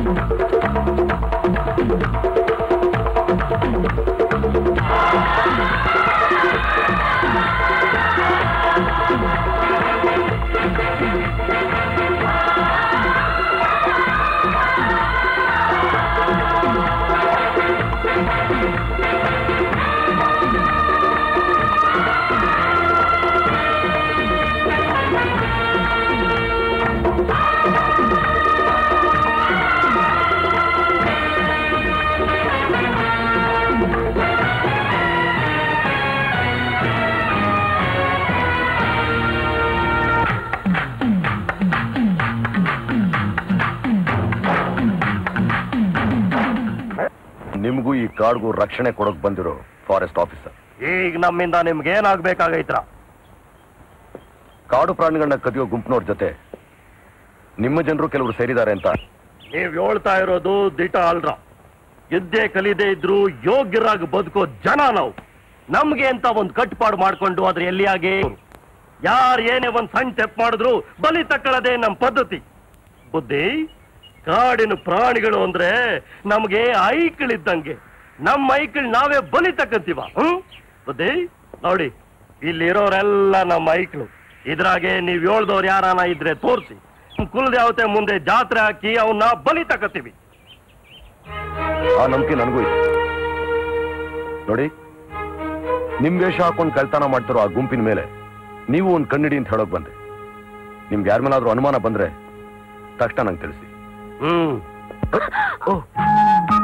ನಿಮಗೂ ಈ ಕಾಡ್ಗೂ ರಕ್ಷಣೆ ಕೊಡಕ್ ಬಂದಿರೋ ಫಾರೆಸ್ಟ್ ಆಫೀಸರ್. ಈಗ ನಮ್ಮಿಂದ ನಿಮ್ಗೆ ಏನಾಗ್ಬೇಕಾಗೈತ್ರ? ಕಾಡು ಪ್ರಾಣಿಗಳನ್ನ ಕದಿಯೋ ಗುಂಪಿನವ್ರ ಜೊತೆ ನಿಮ್ಮ ಜನರು ಕೆಲವರು ಸೇರಿದ್ದಾರೆ ಅಂತ ನೀವ್ ಹೇಳ್ತಾ ಇರೋದು ದಿಟ ಅಲ್ರ. ಯುದ್ಧೆ ಕಲಿದೇ ಇದ್ರು ಯೋಗ್ಯರಾಗಿ ಬದುಕೋ ಜನ ನಾವು. ನಮ್ಗೆ ಅಂತ ಒಂದ್ ಕಟ್ಟುಪಾಡು ಮಾಡ್ಕೊಂಡು ಅದ್ರ ಎಲ್ಲಿಯಾಗೆ ಯಾರು ಏನೇ ಒಂದ್ ಸಣ್ಣ ತೆಪ್ ಮಾಡಿದ್ರು ಬಲಿ ತಕ್ಕಳದೆ ನಮ್ ಪದ್ಧತಿ. ಬುದ್ಧಿ, ಕಾಡಿನ ಪ್ರಾಣಿಗಳು ಅಂದ್ರೆ ನಮ್ಗೆ ಐಕ್ಳಿದ್ದಂಗೆ. ನಮ್ಮ ಐಕ್ಳು ನಾವೇ ಬಲಿ ತಕ್ಕಂತೀವ. ಬುದ್ಧಿ ನೋಡಿ, ಇಲ್ಲಿರೋರೆಲ್ಲ ನಮ್ಮ ಐಕ್ಳು. ಇದ್ರಾಗೆ ನೀವ್ ಹೇಳ್ದವ್ರು ಯಾರಾನ ಇದ್ರೆ ತೋರಿಸಿ, ಕುಲದೇವತೆ ಮುಂದೆ ಜಾತ್ರೆ ಹಾಕಿ ಅವನ್ನ ಬಲಿ ತಕ್ಕತ್ತೀವಿ. ಆ ನಂಬಿಕೆ ನನಗೂ ಇದೆ. ನೋಡಿ, ನಿಮ್ ವೇಷ ಹಾಕೊಂಡು ಕಳ್ತನ ಮಾಡ್ತಿರೋ ಆ ಗುಂಪಿನ ಮೇಲೆ ನೀವು ಒಂದ್ ಕಣ್ಣಿಡಿ ಅಂತ ಹೇಳೋಕ್ ಬಂದೆ. ನಿಮ್ಗೆ ಯಾರ ಮೇಲಾದ್ರೂ ಅನುಮಾನ ಬಂದ್ರೆ ತಕ್ಷಣ ನಂಗೆ ತಿಳಿಸಿ.